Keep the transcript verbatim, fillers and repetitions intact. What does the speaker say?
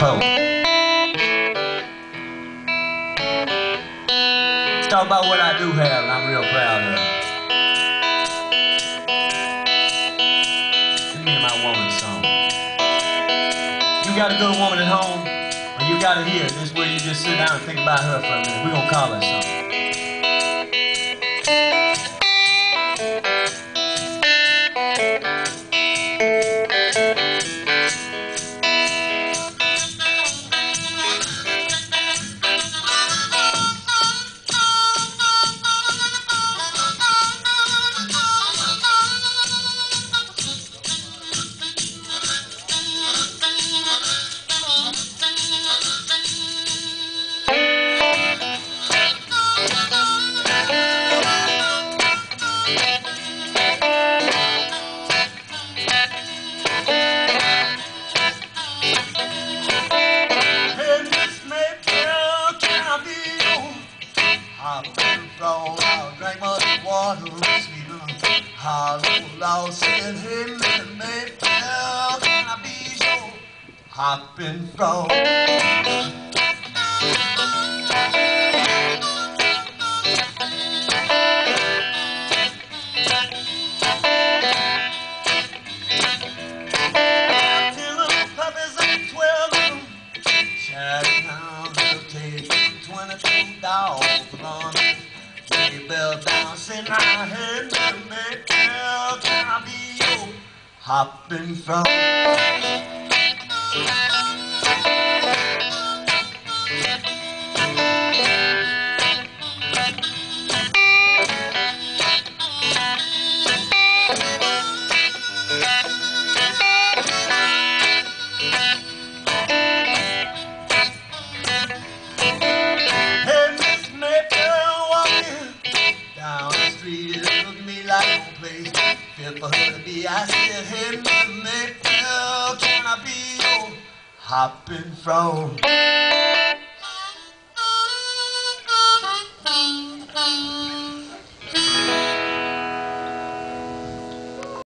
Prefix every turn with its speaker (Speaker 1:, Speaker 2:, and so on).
Speaker 1: hoe. Let's talk about what I do have and I'm real proud of. Give me my woman song. You got a good woman at home, or you got it here. This is where you just sit down and think about her for a minute. We're gonna call her something.
Speaker 2: I'll drink much water, sweet hollow lost in him and Maybell. Can I be your hopping frog? Till the puppies and twelve of them, Chinatown will take twenty-two dogs on Maybell bouncing my head to Maybell. Can I be your hopping frog? Fit for her to be, I said, hey, Maybell, can I be your hopping frog?